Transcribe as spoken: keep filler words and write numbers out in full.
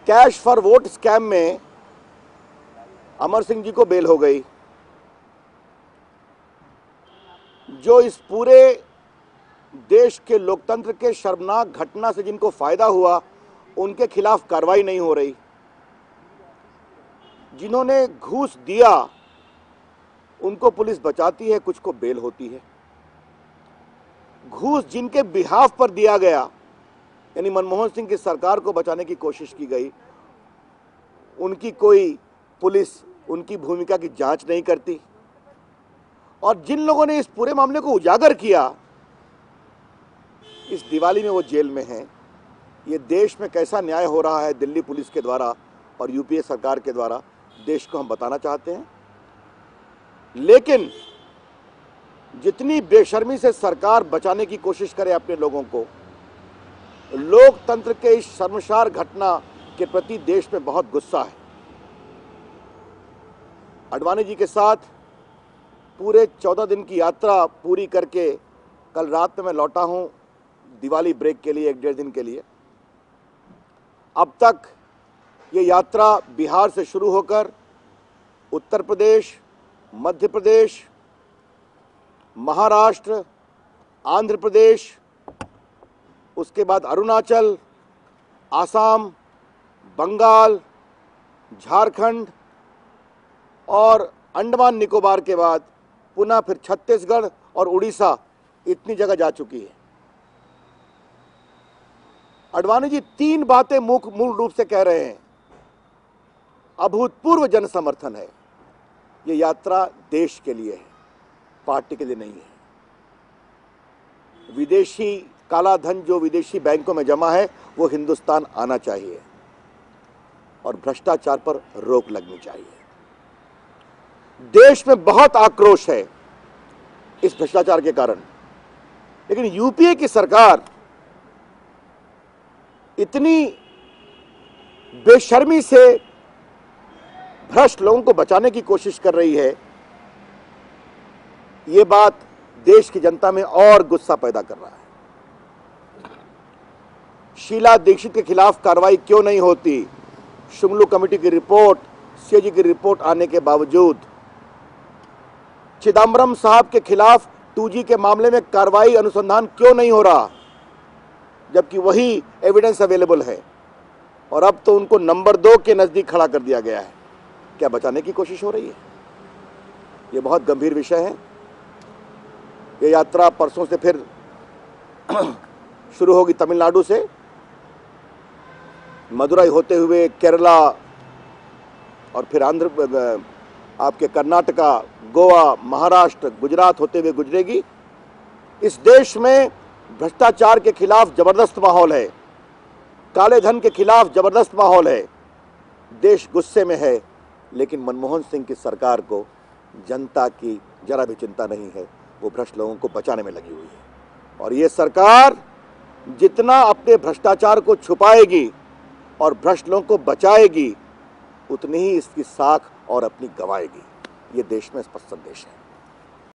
Cash for vote scam में अमर सिंह जी को bell हो गई। जो इस पूरे देश के लोकतंत्र के शर्मनाक घटना से जिनको फायदा हुआ, उनके खिलाफ कार्रवाई नहीं हो रही। जिन्होंने घूस दिया उनको पुलिस बचाती है, कुछ को बेल होती है। घूस जिनके बिहाफ पर दिया गया, यानी मनमोहन सिंह की सरकार को बचाने की कोशिश की गई, उनकी कोई पुलिस उनकी भूमिका की जांच नहीं करती। और जिन लोगों ने इस पूरे मामले को उजागर किया, इस दिवाली में वो जेल में हैं। ये देश में कैसा न्याय हो रहा है दिल्ली पुलिस के द्वारा और यूपीए सरकार के द्वारा, देश को हम बताना चाहते हैं। लेकिन जितनी बेशर्मी से सरकार बचाने की कोशिश करे अपने लोगों को, लोकतंत्र के इस शर्मसार घटना के प्रति देश में बहुत गुस्सा है। आडवाणी जी के साथ पूरे चौदह दिन की यात्रा पूरी करके कल रात में मैं लौटा हूं दिवाली ब्रेक के लिए, एक डेढ़ दिन के लिए। अब तक ये यात्रा बिहार से शुरू होकर उत्तर प्रदेश, मध्य प्रदेश, महाराष्ट्र, आंध्र प्रदेश, उसके बाद अरुणाचल, आसाम, बंगाल, झारखंड और अंडमान निकोबार के बाद पुनः फिर छत्तीसगढ़ और उड़ीसा, इतनी जगह जा चुकी है। आडवाणी जी तीन बातें मूल रूप से कह रहे हैं। अभूतपूर्व जन समर्थन है। ये यात्रा देश के लिए है, पार्टी के लिए नहीं है। विदेशी काला धन जो विदेशी बैंकों में जमा है वो हिंदुस्तान आना चाहिए और भ्रष्टाचार पर रोक लगनी चाहिए। देश में बहुत आक्रोश है इस भ्रष्टाचार के कारण, लेकिन यूपीए की सरकार इतनी बेशर्मी से भ्रष्ट लोगों को बचाने की कोशिश कर रही है, ये बात देश की जनता में और गुस्सा पैदा कर रहा है। शीला दीक्षित के खिलाफ कार्रवाई क्यों नहीं होती? शुंगलू कमेटी की रिपोर्ट, सीएजी की रिपोर्ट आने के बावजूद चिदम्बरम साहब के खिलाफ टू जी के मामले में कार्रवाई अनुसंधान क्यों नहीं हो रहा, जबकि वही एविडेंस अवेलेबल है? और अब तो उनको नंबर दो के नजदीक खड़ा कर दिया गया है। क्या बचाने की कोशिश हो रही है? ये बहुत गंभीर विषय है। ये यात्रा परसों से फिर शुरू होगी तमिलनाडु से, मदुरई होते हुए केरला और फिर आंध्र, आपके कर्नाटका, गोवा, महाराष्ट्र, गुजरात होते हुए गुजरेगी। इस देश में भ्रष्टाचार के खिलाफ जबरदस्त माहौल है, काले धन के खिलाफ जबरदस्त माहौल है। देश गुस्से में है, लेकिन मनमोहन सिंह की सरकार को जनता की जरा भी चिंता नहीं है। वो भ्रष्ट लोगों को बचाने में लगी हुई है। और ये सरकार जितना अपने भ्रष्टाचार को छुपाएगी और भ्रष्ट लोगों को बचाएगी, उतनी ही इसकी साख और अपनी गंवाएगी। ये देश में स्पष्ट संदेश है।